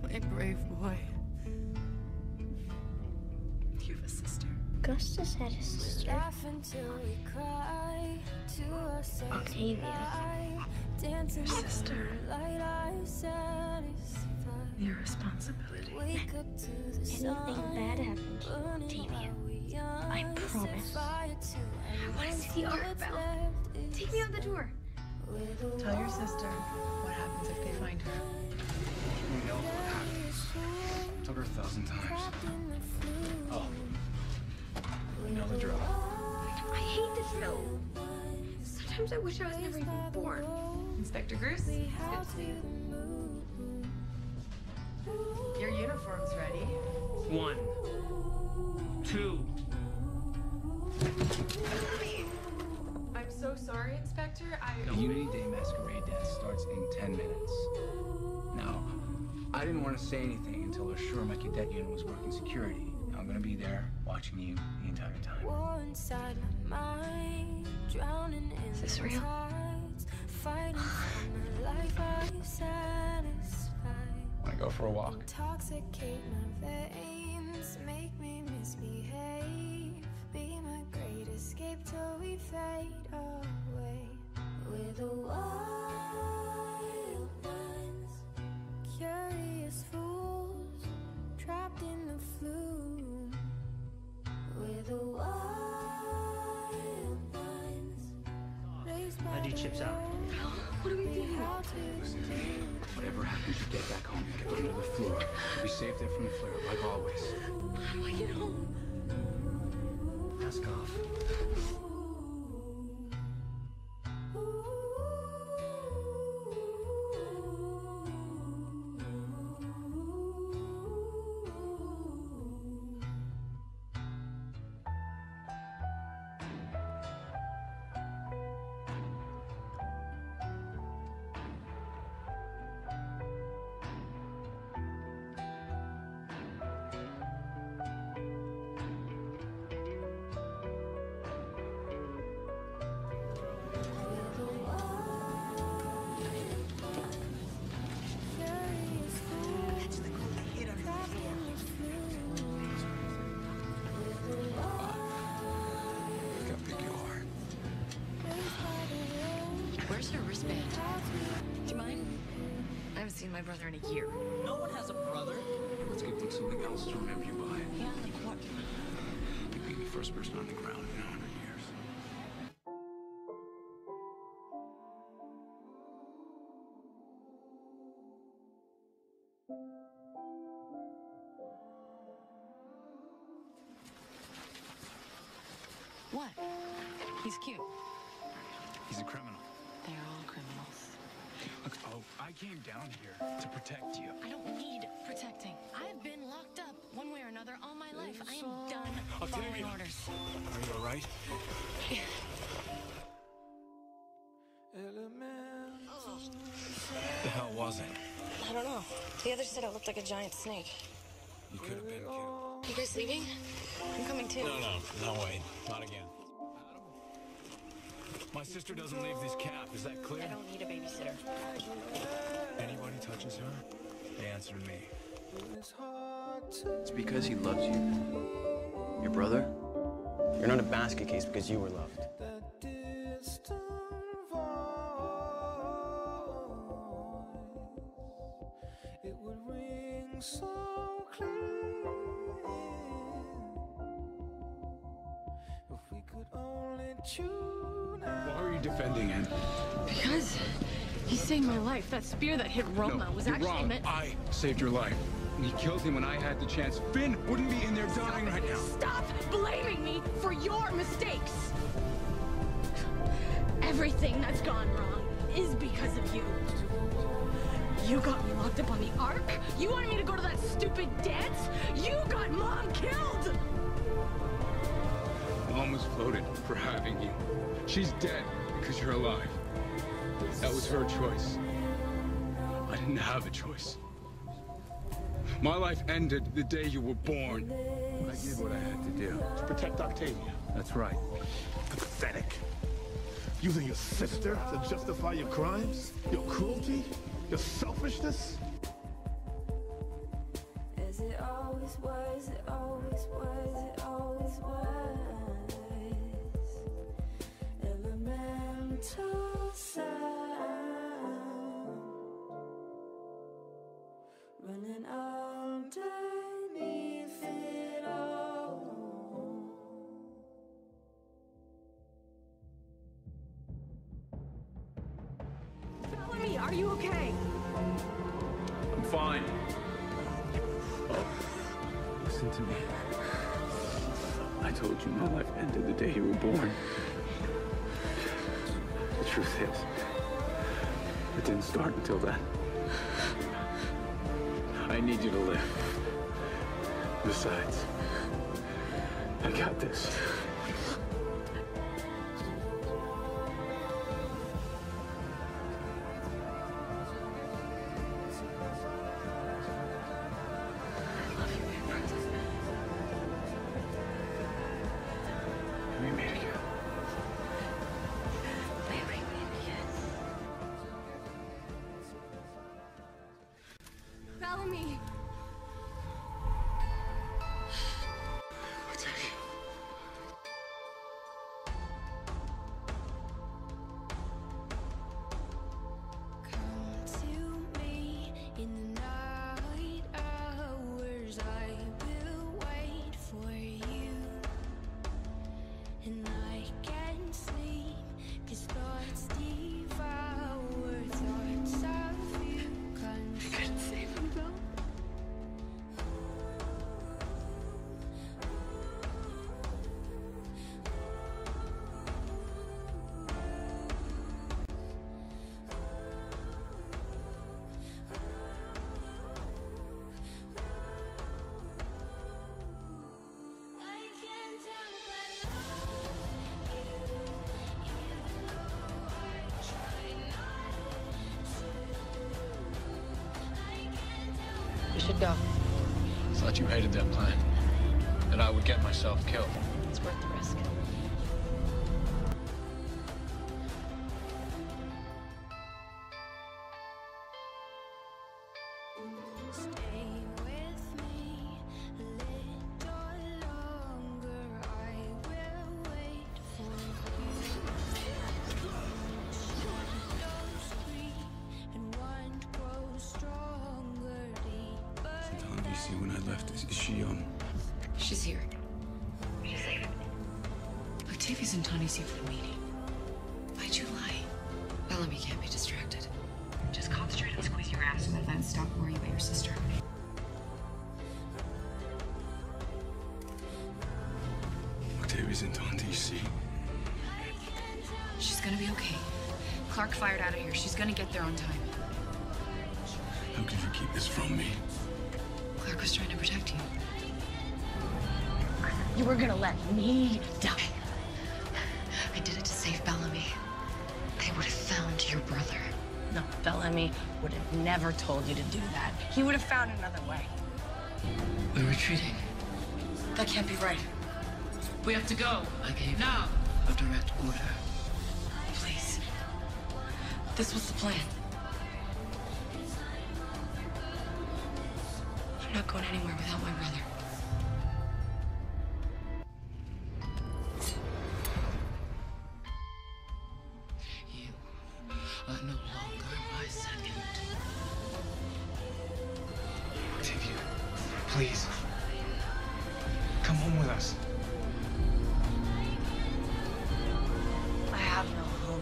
My brave boy. You have a sister. Augustus had a sister. Octavia. Your sister. Your responsibility. Anything bad happens to Octavia, I promise. I want to see the art, Belle. Take me out the door. Tell your sister what happens if they find her. We know what happens. Told her 1,000 times. Oh. We know the drill. I hate this drill. Sometimes I wish I was never even born. Inspector Bruce, it's good to see you. Your uniform's ready. 1, 2. I'm so sorry, Inspector. The Unity Day Masquerade dance starts in 10 minutes. Now, I didn't want to say anything until I was sure my cadet unit was working security. Now, I'm going to be there watching you the entire time. Is this real? Want to go for a walk? Intoxicate my veins, make me misbehave. Be my great escape till we fade away. With the wild ones, curious fools, trapped in the flume. With the wild ones, raised by ID chips out. What do we do? Listen to me. Whatever happens, you get back home. You get under the floor. You'll be safe there from the flare, like always. How do I get home? Mask off. Where's her wristband? Do you mind? I haven't seen my brother in a year. No one has a brother. Let's give them something else to remember you by. Yeah, like what? You being the first person on the ground in 100 years. What? He's cute. He's a criminal. They're all criminals. Look, I came down here to protect you. I don't need protecting. I've been locked up one way or another all my life. I am done Octavia. following orders. Are you all right? The hell was it? I don't know. The others said it looked like a giant snake. You could have been killed. You guys leaving? I'm coming too. No way. Not again. My sister doesn't leave this cap. Is that clear? I don't need a babysitter. Anybody touches her, they answer to me. It's because he loves you. Your brother? You're not a basket case because you were loved. It would ring so clear if we could only tune out. Why are you defending him? Because he saved my life. That spear that hit Roma was you're actually wrong. meant... I saved your life. He killed him when I had the chance. Finn wouldn't be in there dying right now. Stop blaming me for your mistakes! Everything that's gone wrong is because of you. You got me locked up on the Ark. You wanted me to go to that stupid dance. You got Mom killed! Mom was voted for having you. She's dead because you're alive. That was her choice. I didn't have a choice. My life ended the day you were born. I did what I had to do. To protect Octavia. That's right. Pathetic. Using your sister to justify your crimes, your cruelty, your selfishness. always was, it always was, it always was. Elemental sound running underneath it all. Bellamy, are you okay? I'm fine. Oh, listen to me. I told you my life ended the day you were born. The truth is, it didn't start until then. I need you to live. Besides, I got this. We made it. Bellamy! Octavia. Come to me in the night hours. I will wait for you, and I can't sleep 'cause thoughts devour thoughts of you. You couldn't save him, Belle? I can't help but love you, even though I try not to. I can't help We should go. Thought you hated that plan. That I would get myself killed. It's worth the risk. stay with me a little longer. I will wait for you. Shadows creep and one grows stronger, deeper. Don, do you see when I left? Is she, She's here. She's safe. Octavia's in Tawny's youth meeting. Why'd you lie? Bellamy can't be distracted. Just concentrate and squeeze your ass and then stop worrying about your sister. Octavia's in Don, DC. She's gonna be okay. Clark fired out of here. She's gonna get there on time. How could you keep this from me? Clark was trying to protect you. You were gonna let me die. I did it to save Bellamy. They would have found your brother. No, Bellamy would have never told you to do that. He would have found another way. We're retreating. That can't be right. We have to go. I gave now a direct order. Please. This was the plan. I'm not going anywhere without my brother. You are no longer my second. Octavia, please. Come home with us. I have no home.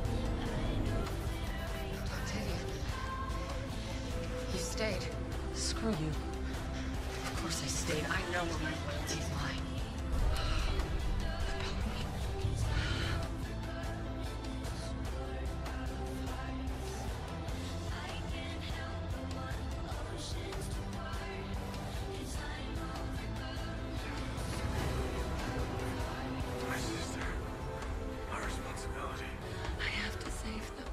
Octavia, you stayed. Screw you. Of course I stayed. I know where my loyalties lie. My sister. Our responsibility. I have to save them.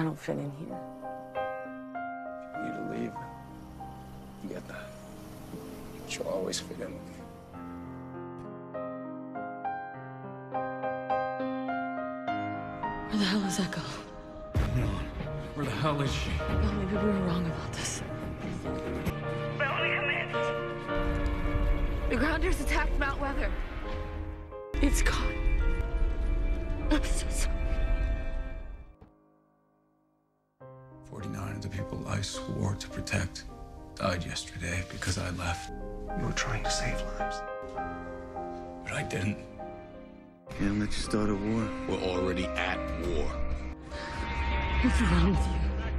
don't fit in here. If you need to leave, you get that. But you'll always fit in with me. Where the hell is Echo? Come on. Where the hell is she? Well, maybe we were wrong about this. Bellamy, come in. The grounders attacked Mount Weather. It's gone. I'm so sorry. 49 of the people I swore to protect died yesterday because I left. You were trying to save lives. But I didn't. Can't let you start a war. We're already at war. What's wrong with you?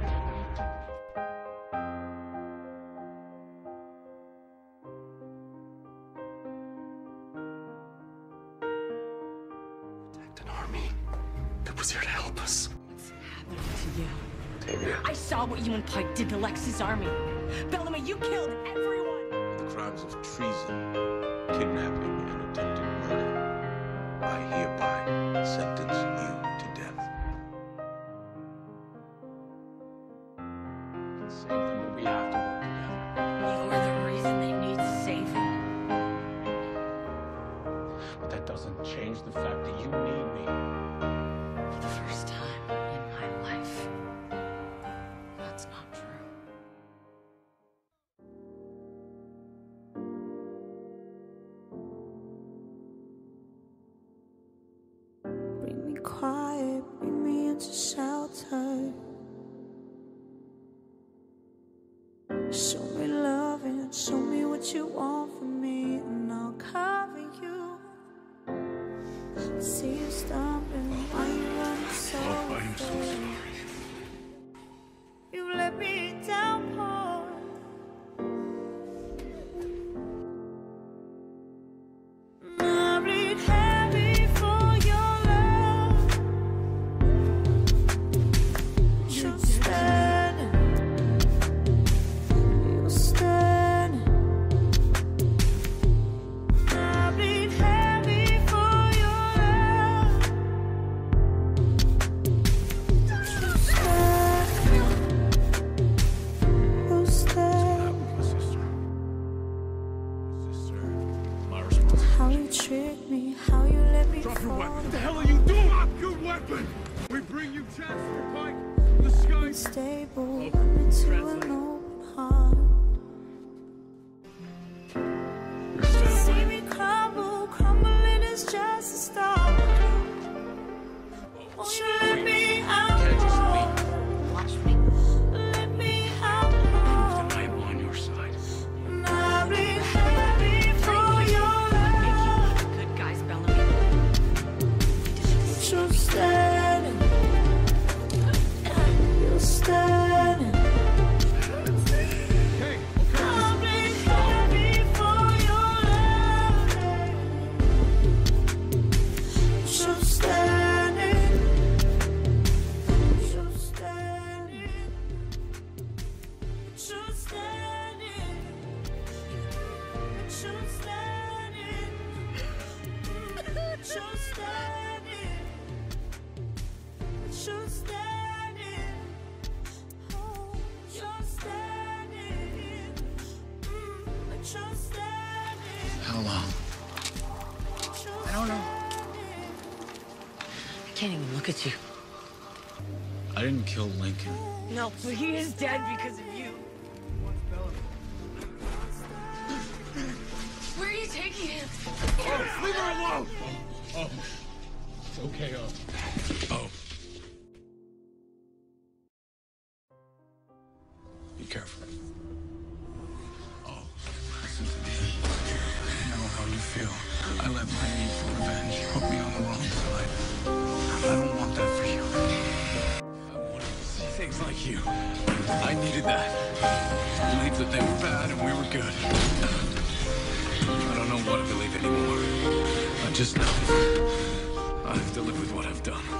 Protect an army that was here to help us. What's happening to you? Octavia. I saw what you and Pike did to Lex's army. Bellamy, you killed everyone. The crimes of treason, kidnapping, and attempted murder, I hereby sentence you to death. Save them, but we have to work together. You're the reason they need saving. But that doesn't change the fact that you need me. For the first time in my life, that's not true. Bring me quiet, bring me into shelter. Show me love and show me what you want from me, and I'll cover you. See you stumbling while you run so Oh, I'm so fast. sorry. You let me downpour. I bleed heavy for your love. You're standing. You're standing. I bleed heavy for your love. You're standing. You're standing. My sister. My sister. My responsibility. How you tricked me, how you let me Drop your fall weapon. What the hell are you doing? Drop your weapon! We bring you Chancellor Pike. The sky. unstable, running to an open heart. See me crumble, crumbling is just a start. Won't you let me out more? Watch me. Let me out more. And I am on your side. And I'll be heavy for your love. Good guys, Bellamy. You're standing. You're standing. Hey, I'll be heavy for your love. You're standing. You're standing. You're standing. You're standing. You're standing. You're standing. Oh, you're standing. You're standing. How long? I don't know. I can't even look at you. I didn't kill Lincoln. No, but he is dead because of you. Where are you taking him? leave her alone! Oh. It's okay, oh. Be careful. Oh, listen to me. I know how you feel. I let my need for revenge put me on the wrong side. I don't want that for you. I wanted to see things like you. I needed that. Believe that they were bad and we were good. I don't know what to believe anymore. I just know I have to live with what I've done.